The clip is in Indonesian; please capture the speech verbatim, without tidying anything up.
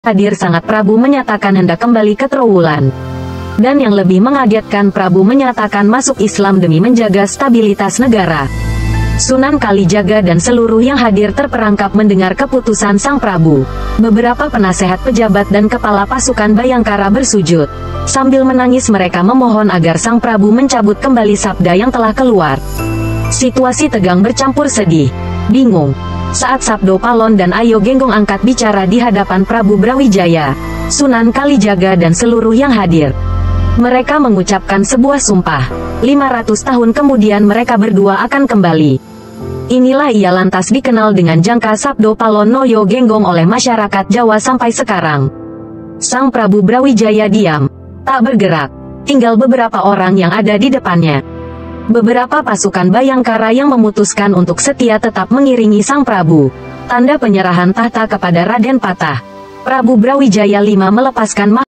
hadir Sangat Prabu menyatakan hendak kembali ke Trowulan. Dan yang lebih mengagetkan, Prabu menyatakan masuk Islam demi menjaga stabilitas negara. Sunan Kalijaga dan seluruh yang hadir terperangkap mendengar keputusan Sang Prabu. Beberapa penasehat pejabat dan kepala pasukan Bayangkara bersujud. Sambil menangis mereka memohon agar Sang Prabu mencabut kembali sabda yang telah keluar. Situasi tegang bercampur sedih, bingung, saat Sabdo Palon dan Ayo Genggong angkat bicara di hadapan Prabu Brawijaya, Sunan Kalijaga dan seluruh yang hadir. Mereka mengucapkan sebuah sumpah. lima ratus tahun kemudian mereka berdua akan kembali. Inilah ia lantas dikenal dengan jangka Sabdo Palon Noyo Genggong oleh masyarakat Jawa sampai sekarang. Sang Prabu Brawijaya diam, tak bergerak. Tinggal beberapa orang yang ada di depannya. Beberapa pasukan Bayangkara yang memutuskan untuk setia tetap mengiringi Sang Prabu. Tanda penyerahan tahta kepada Raden Patah. Prabu Brawijaya lima melepaskan